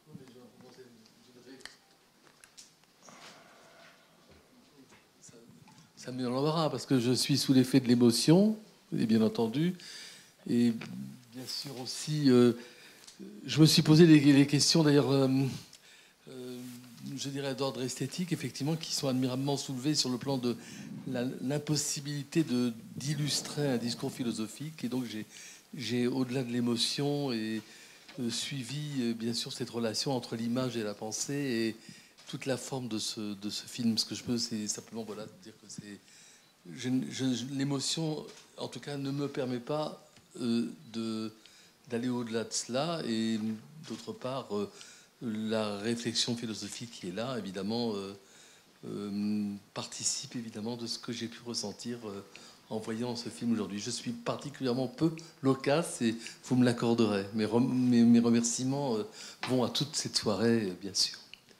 S6: Ça me met dans l'embarras parce que je suis sous l'effet de l'émotion, et bien entendu. Et bien sûr aussi, je me suis posé les questions, d'ailleurs, je dirais d'ordre esthétique, effectivement, qui sont admirablement soulevées sur le plan de l'impossibilité d'illustrer un discours philosophique. Et donc j'ai au-delà de l'émotion, et suivi, bien sûr, cette relation entre l'image et la pensée, et toute la forme de ce film. Ce que je peux, c'est simplement dire que l'émotion, en tout cas, ne me permet pas d'aller au-delà de cela. Et d'autre part, la réflexion philosophique qui est là, évidemment, participe évidemment de ce que j'ai pu ressentir en voyant ce film aujourd'hui. Je suis particulièrement peu loquace, et vous me l'accorderez. Mes remerciements vont à toute cette soirée, bien sûr.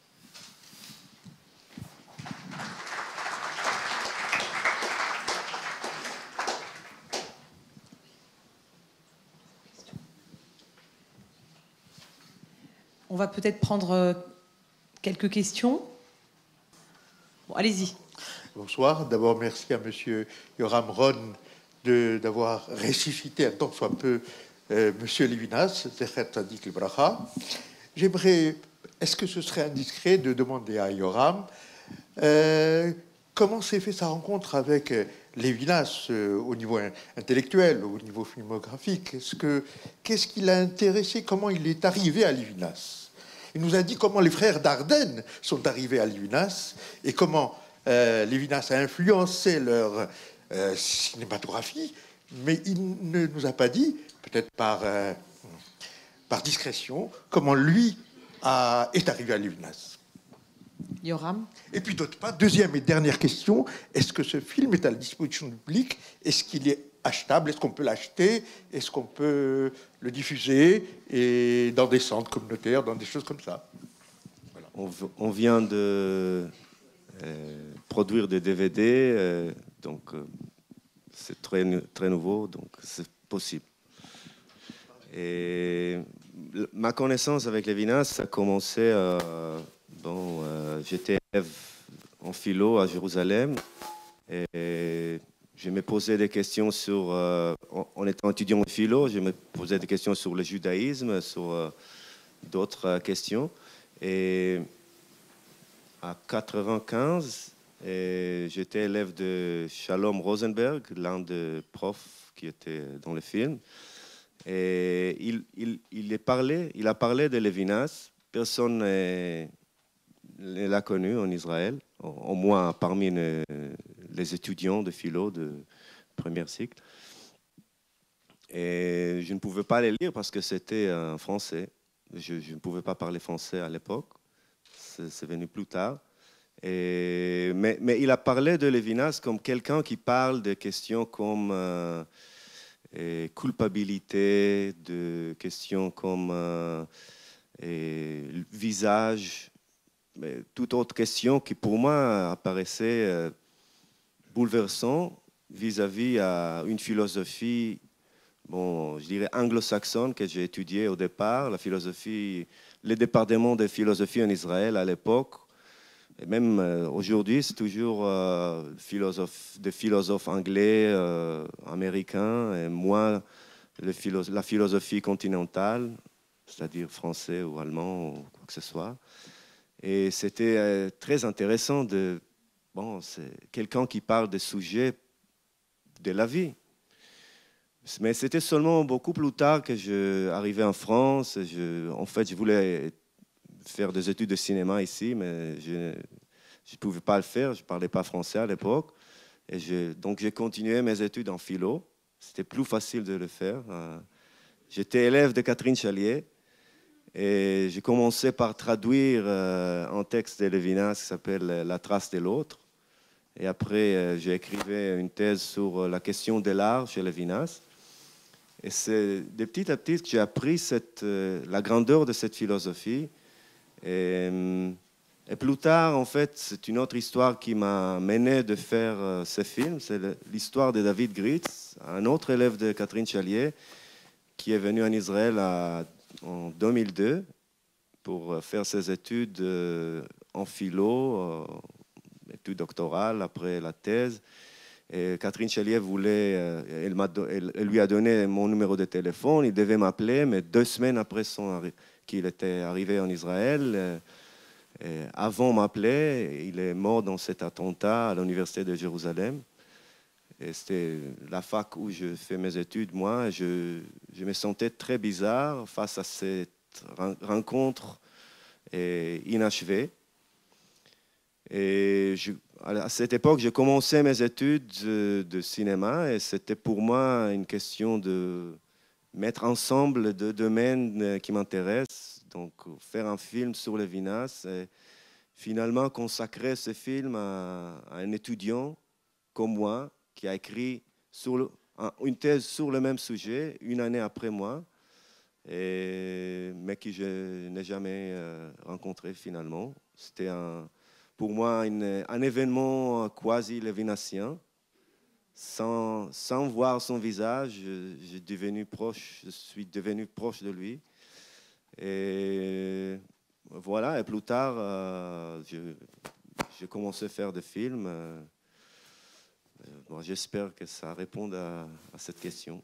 S1: On va peut-être prendre quelques questions. Bon, allez-y.
S7: Bonsoir. D'abord, merci à Monsieur Yoram Ron d'avoir ressuscité un tant soit peu Monsieur Lévinas, Zechet Tzadik Libracha. J'aimerais, est-ce que ce serait indiscret de demander à Yoram comment s'est fait sa rencontre avec Lévinas au niveau intellectuel, au niveau filmographique? Qu'est-ce qui l'a intéressé? Comment il est arrivé à Lévinas? Il nous a dit comment les frères Dardenne sont arrivés à Lévinas et comment Lévinas a influencé leur cinématographie, mais il ne nous a pas dit, peut-être par discrétion, comment lui est arrivé à Lévinas.
S1: Yoram.
S7: Et puis d'autre part, deuxième et dernière question, est-ce que ce film est à la disposition du public? Est-ce qu'il est achetable? Est-ce qu'on peut l'acheter? Est-ce qu'on peut le diffuser et dans des centres communautaires, dans des choses comme ça? Voilà.
S3: On vient de produire des DVD, donc c'est très, très nouveau, donc c'est possible. Et ma connaissance avec Lévinas a commencé... j'étais élève en philo à Jérusalem et je me posais des questions sur, en étant étudiant en philo, je me posais des questions sur le judaïsme, sur d'autres questions. Et à 95, j'étais élève de Shalom Rosenberg, l'un des profs qui était dans le film. Et il a parlé de Lévinas. Personne l'a connu en Israël, au moins parmi les étudiants de philo de premier cycle. Et je ne pouvais pas les lire parce que c'était en français. Je ne pouvais pas parler français à l'époque. C'est venu plus tard. Mais il a parlé de Lévinas comme quelqu'un qui parle de questions comme culpabilité, de questions comme visage, mais toute autre question qui pour moi apparaissait bouleversant vis-à-vis à une philosophie, bon, je dirais anglo-saxonne que j'ai étudiée au départ, la philosophie, les départements de philosophie en Israël à l'époque. Et même aujourd'hui, c'est toujours des philosophes anglais, américains, et moins la philosophie continentale, c'est-à-dire français ou allemand ou quoi que ce soit. Et c'était très intéressant c'est quelqu'un qui parle des sujets de la vie. Mais c'était seulement beaucoup plus tard que je arrivais en France. En fait, je voulais faire des études de cinéma ici, mais je ne pouvais pas le faire. Je ne parlais pas français à l'époque. Donc, j'ai continué mes études en philo. C'était plus facile de le faire. J'étais élève de Catherine Chalier. Et j'ai commencé par traduire un texte de Lévinas qui s'appelle La trace de l'autre. Et après, j'ai écrit une thèse sur la question de l'art chez Lévinas. Et c'est de petit à petit que j'ai appris la grandeur de cette philosophie. Et plus tard, en fait, c'est une autre histoire qui m'a mené de faire ce film. C'est l'histoire de David Gritz, un autre élève de Catherine Chalier, qui est venu en Israël en 2002 pour faire ses études en philo, études doctorales après la thèse. Et Catherine Chalier elle lui a donné mon numéro de téléphone. Il devait m'appeler, mais 2 semaines après qu'il était arrivé en Israël, avant m'appeler, il est mort dans cet attentat à l'université de Jérusalem. Et c'était la fac où je fais mes études, moi. Je me sentais très bizarre face à cette rencontre inachevée. Et à cette époque, j'ai commencé mes études de cinéma et c'était pour moi une question de mettre ensemble deux domaines qui m'intéressent. Donc, faire un film sur Lévinas et finalement consacrer ce film à un étudiant comme moi qui a écrit une thèse sur le même sujet 1 année après moi, mais que je n'ai jamais rencontré finalement. C'était pour moi un événement quasi lévinassien. Sans voir son visage, je suis devenu proche de lui. Et voilà, et plus tard, j'ai commencé à faire des films. Bon, j'espère que ça réponde à cette question.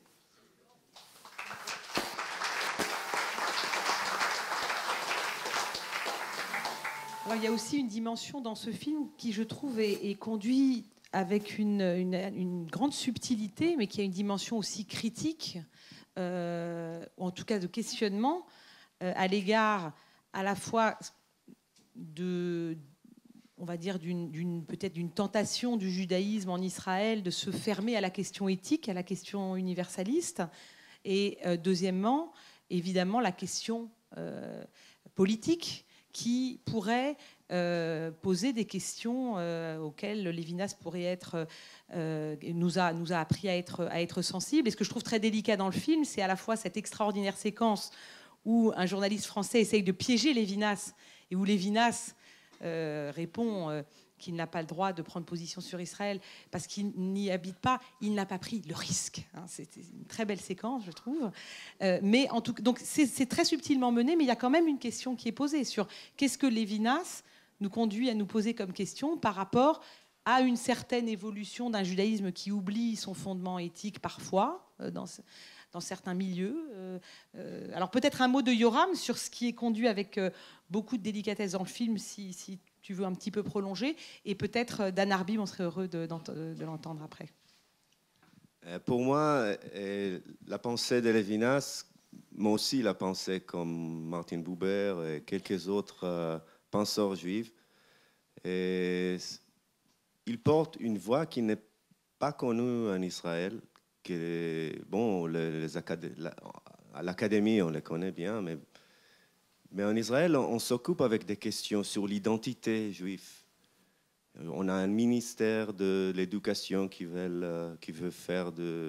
S1: Alors, il y a aussi une dimension dans ce film qui, je trouve, est conduit avec une grande subtilité, mais qui a une dimension aussi critique, ou en tout cas de questionnement, à l'égard à la fois on va dire peut-être d'une tentation du judaïsme en Israël de se fermer à la question éthique, à la question universaliste, et deuxièmement, évidemment, la question politique qui pourrait poser des questions auxquelles Lévinas pourrait nous a appris à être sensible. Et ce que je trouve très délicat dans le film, c'est à la fois cette extraordinaire séquence où un journaliste français essaye de piéger Lévinas et où Lévinas répond qu'il n'a pas le droit de prendre position sur Israël parce qu'il n'y habite pas, il n'a pas pris le risque. C'était une très belle séquence, je trouve. Mais en tout, donc c'est très subtilement mené, mais il y a quand même une question qui est posée sur qu'est-ce que Lévinas nous conduit à nous poser comme question par rapport à une certaine évolution d'un judaïsme qui oublie son fondement éthique parfois dans certains milieux. Alors peut-être un mot de Yoram sur ce qui est conduit avec beaucoup de délicatesse dans le film, si tu veux un petit peu prolonger, et peut-être Dan Arbib, on serait heureux de l'entendre après.
S3: Pour moi, la pensée de Lévinas, moi aussi la pensée comme Martin Buber et quelques autres penseurs juifs, Et il porte une voix qui n'est pas connue en Israël. Bon, à l'académie, on les connaît bien, mais en Israël, on s'occupe avec des questions sur l'identité juive. On a un ministère de l'éducation qui veut faire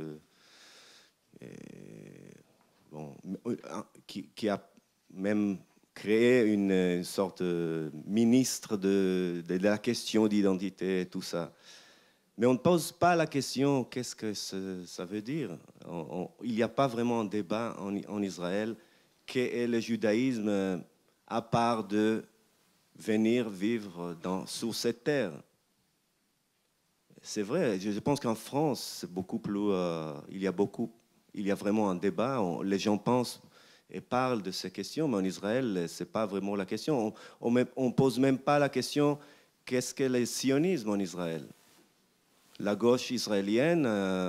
S3: qui a même créé une sorte de ministre de la question d'identité et tout ça. Mais on ne pose pas la question qu'est-ce que ça veut dire. Il n'y a pas vraiment un débat en Israël quel est le judaïsme à part de venir vivre sur cette terre. C'est vrai, je pense qu'en France, c'est beaucoup plus. Il y a vraiment un débat. Les gens pensent et parlent de ces questions, mais en Israël, c'est pas vraiment la question. On pose même pas la question qu'est-ce que le sionisme en Israël. La gauche israélienne,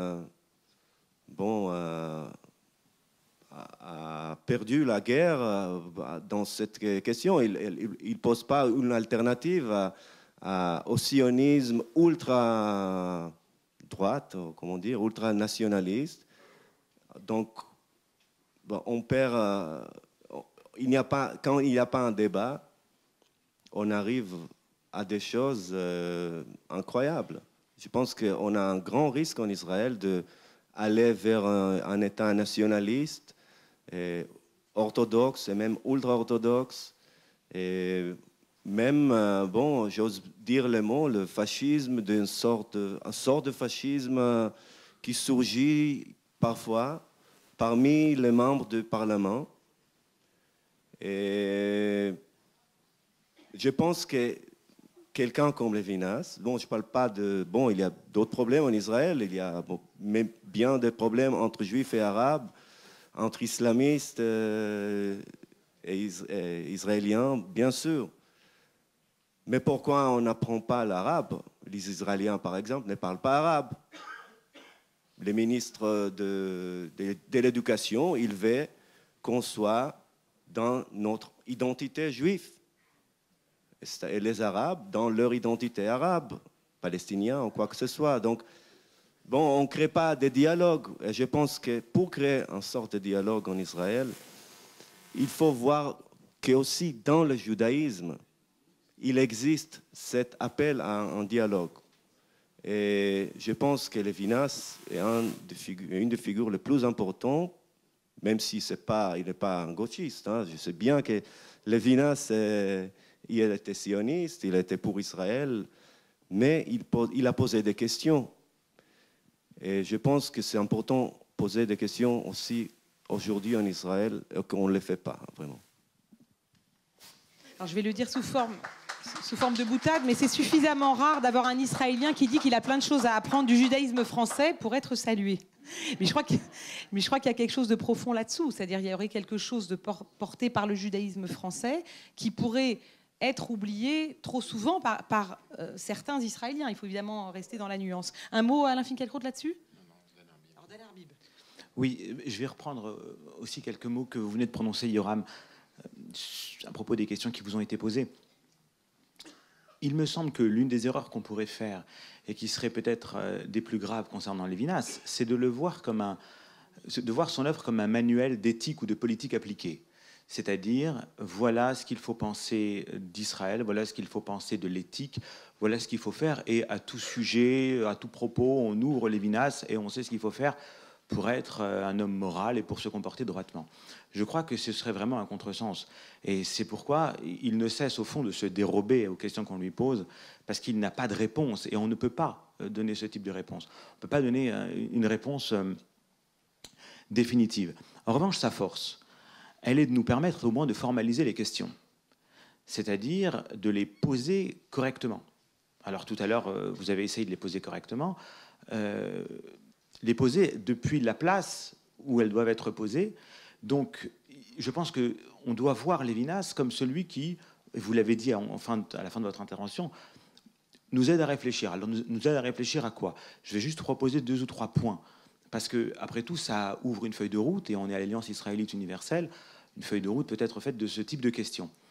S3: a perdu la guerre dans cette question. Il ne pose pas une alternative au sionisme ultra-droite, comment dire, ultra-nationaliste. Donc, on perd... quand il n'y a pas un débat, on arrive à des choses incroyables. Je pense qu'on a un grand risque en Israël d'aller vers un État nationaliste, orthodoxe et même ultra-orthodoxe. Et même, j'ose dire le mot, le fascisme, une sorte de fascisme qui surgit parfois parmi les membres du Parlement. Et je pense que quelqu'un comme Levinas, je ne parle pas de... il y a d'autres problèmes en Israël, il y a mais bien des problèmes entre juifs et arabes, entre islamistes et israéliens, bien sûr. Mais pourquoi on n'apprend pas l'arabe? Les Israéliens, par exemple, ne parlent pas arabe. Les ministres de l'éducation, ils veulent qu'on soit dans notre identité juive. Et les Arabes dans leur identité arabe, palestiniens ou quoi que ce soit. Donc, on ne crée pas de dialogue. Et je pense que pour créer une sorte de dialogue en Israël, il faut voir qu'aussi dans le judaïsme, il existe cet appel à un dialogue. Et je pense que Levinas est une des figures les plus importantes, même si il n'est pas un gauchiste. Je sais bien que Levinas il était sioniste, il était pour Israël, mais il a posé des questions. Et je pense que c'est important de poser des questions aussi aujourd'hui en Israël, qu'on ne le fait pas, vraiment.
S1: Alors je vais le dire sous forme de boutade, mais c'est suffisamment rare d'avoir un Israélien qui dit qu'il a plein de choses à apprendre du judaïsme français pour être salué. Mais je crois qu'il y a quelque chose de profond là-dessous, c'est-à-dire qu'il y aurait quelque chose de porté par le judaïsme français qui pourrait être oublié trop souvent par certains Israéliens. Il faut évidemment rester dans la nuance. Un mot, Alain Finkielkraut, là-dessus? Alors, Daler Habib.
S8: Oui, je vais reprendre aussi quelques mots que vous venez de prononcer, Yoram, à propos des questions qui vous ont été posées. Il me semble que l'une des erreurs qu'on pourrait faire, et qui serait peut-être des plus graves concernant Levinas, c'est de voir son œuvre comme un manuel d'éthique ou de politique appliquée. C'est-à-dire, voilà ce qu'il faut penser d'Israël, voilà ce qu'il faut penser de l'éthique, voilà ce qu'il faut faire, et à tout sujet, à tout propos, on ouvre Levinas et on sait ce qu'il faut faire pour être un homme moral et pour se comporter droitement. Je crois que ce serait vraiment un contresens. Et c'est pourquoi il ne cesse au fond de se dérober aux questions qu'on lui pose, parce qu'il n'a pas de réponse, et on ne peut pas donner ce type de réponse. On ne peut pas donner une réponse définitive. En revanche, sa force, elle est de nous permettre au moins de formaliser les questions, c'est-à-dire de les poser correctement. Alors tout à l'heure, vous avez essayé de les poser correctement, les poser depuis la place où elles doivent être posées. Donc je pense qu'on doit voir Levinas comme celui qui, vous l'avez dit à la fin de votre intervention, nous aide à réfléchir. Alors nous aide à réfléchir à quoi? Je vais juste proposer 2 ou 3 points, parce que après tout, ça ouvre une feuille de route, et on est à l'Alliance israélite universelle. Une feuille de route peut être faite de ce type de questions.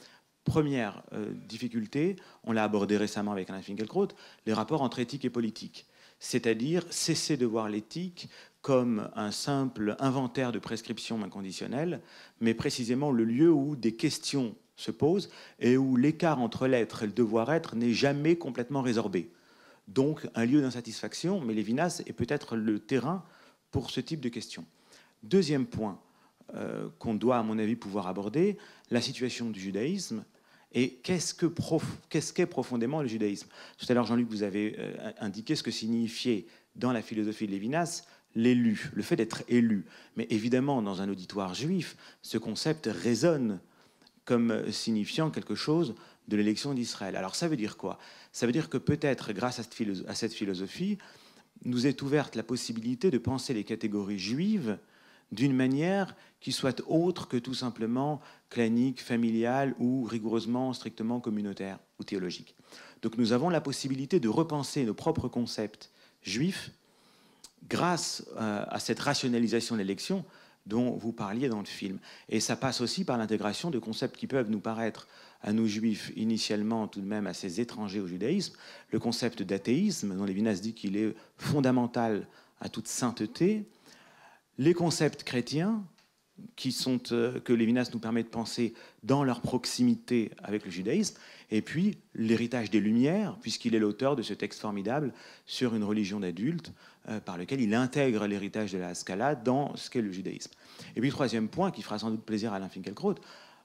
S8: Première difficulté, on l'a abordé récemment avec Alain Finkielkraut, les rapports entre éthique et politique. C'est-à-dire cesser de voir l'éthique comme un simple inventaire de prescriptions inconditionnelles, mais précisément le lieu où des questions se posent et où l'écart entre l'être et le devoir-être n'est jamais complètement résorbé. Donc un lieu d'insatisfaction, mais Lévinas est peut-être le terrain pour ce type de questions. Deuxième point qu'on doit, à mon avis, pouvoir aborder, la situation du judaïsme et qu'est-ce qu'est profondément le judaïsme. Tout à l'heure, Jean-Luc, vous avez indiqué ce que signifiait dans la philosophie de Lévinas l'élu, le fait d'être élu. Mais évidemment, dans un auditoire juif, ce concept résonne comme signifiant quelque chose de l'élection d'Israël. Alors ça veut dire quoi? Ça veut dire que peut-être, grâce à cette philosophie, nous est ouverte la possibilité de penser les catégories juives d'une manière qui soit autre que tout simplement clanique, familiale ou rigoureusement, strictement communautaire ou théologique. Donc nous avons la possibilité de repenser nos propres concepts juifs grâce à cette rationalisation de l'élection dont vous parliez dans le film. Et ça passe aussi par l'intégration de concepts qui peuvent nous paraître, à nous juifs, initialement tout de même assez étrangers au judaïsme, le concept d'athéisme, dont Lévinas dit qu'il est fondamental à toute sainteté, les concepts chrétiens, que Lévinas nous permet de penser dans leur proximité avec le judaïsme, et puis l'héritage des Lumières, puisqu'il est l'auteur de ce texte formidable sur une religion d'adultes, par lequel il intègre l'héritage de la Haskalah dans ce qu'est le judaïsme. Et puis troisième point, qui fera sans doute plaisir à Alain Finkielkraut,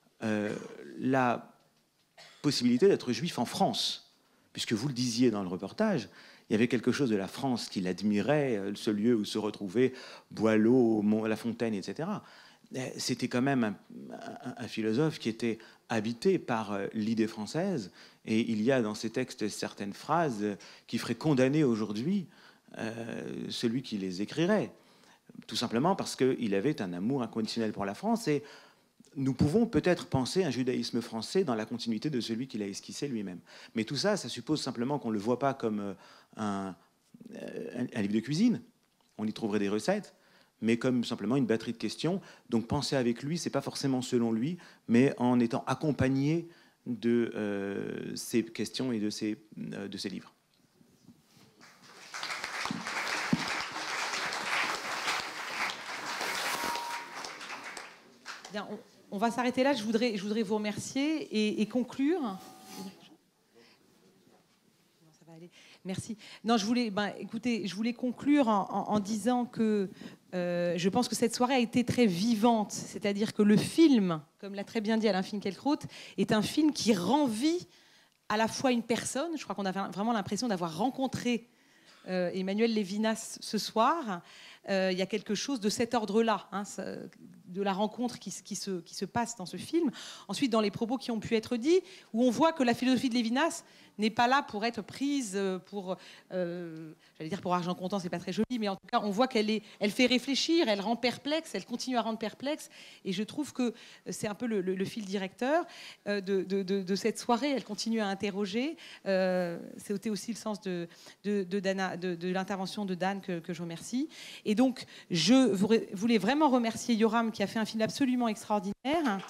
S8: la possibilité d'être juif en France, puisque vous le disiez dans le reportage, il y avait quelque chose de la France qu'il admirait, ce lieu où se retrouvaient Boileau, La Fontaine, etc. C'était quand même un philosophe qui était habité par l'idée française, et il y a dans ses textes certaines phrases qui feraient condamner aujourd'hui celui qui les écrirait, tout simplement parce qu'il avait un amour inconditionnel pour la France, et nous pouvons peut-être penser un judaïsme français dans la continuité de celui qu'il a esquissé lui-même. Mais tout ça, ça suppose simplement qu'on ne le voit pas comme un livre de cuisine, on y trouverait des recettes, mais comme simplement une batterie de questions. Donc penser avec lui, c'est pas forcément selon lui, mais en étant accompagné de ces questions et de ces livres.
S1: Bien, on va s'arrêter là. Je voudrais vous remercier et conclure. Ça va aller. Merci. Non, écoutez, je voulais conclure en disant que je pense que cette soirée a été très vivante. C'est-à-dire que le film, comme l'a très bien dit Alain Finkielkraut, est un film qui rend vie à la fois une personne. Je crois qu'on a vraiment l'impression d'avoir rencontré Emmanuel Lévinas ce soir. Il y a quelque chose de cet ordre-là, hein, de la rencontre qui se passe dans ce film. Ensuite, dans les propos qui ont pu être dits, où on voit que la philosophie de Lévinas n'est pas là pour être prise pour, j'allais dire pour argent comptant, c'est pas très joli, mais en tout cas, on voit elle fait réfléchir, elle rend perplexe, elle continue à rendre perplexe, et je trouve que c'est un peu le fil directeur de cette soirée. Elle continue à interroger. C'était aussi le sens de l'intervention de Dan que je remercie. Et donc, je voulais vraiment remercier Yoram qui a fait un film absolument extraordinaire.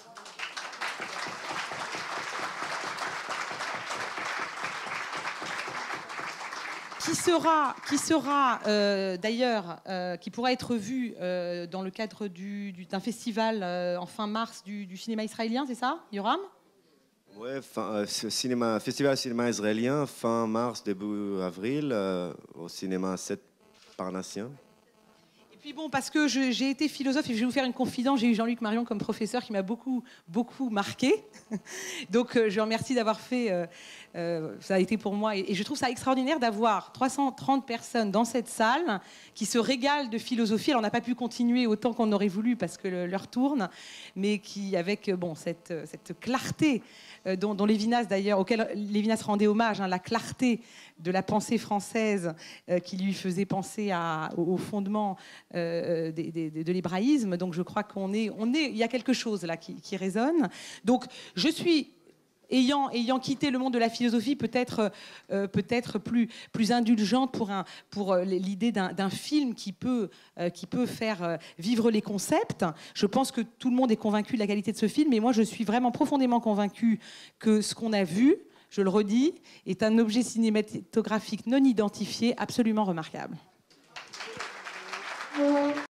S1: Qui sera d'ailleurs, qui pourra être vu dans le cadre d'un festival en fin mars du cinéma israélien, c'est ça, Yoram?
S3: Oui, festival cinéma israélien, fin mars, début avril, au cinéma 7 Parnassien.
S1: Et puis bon, parce que j'ai été philosophe et je vais vous faire une confidence, j'ai eu Jean-Luc Marion comme professeur qui m'a beaucoup marqué. Donc je remercie d'avoir fait, ça a été pour moi, et je trouve ça extraordinaire d'avoir 330 personnes dans cette salle qui se régalent de philosophie. Alors on n'a pas pu continuer autant qu'on aurait voulu parce que l'heure tourne, mais qui avec cette clarté dont Lévinas d'ailleurs, auquel Lévinas rendait hommage, hein, la clarté de la pensée française qui lui faisait penser au fondement de l'hébraïsme. Donc je crois il y a quelque chose là qui résonne. Donc je suis ayant quitté le monde de la philosophie, peut-être plus indulgente pour l'idée d'un film qui peut faire vivre les concepts. Je pense que tout le monde est convaincu de la qualité de ce film, et moi je suis vraiment profondément convaincue que ce qu'on a vu, je le redis, est un objet cinématographique non identifié absolument remarquable.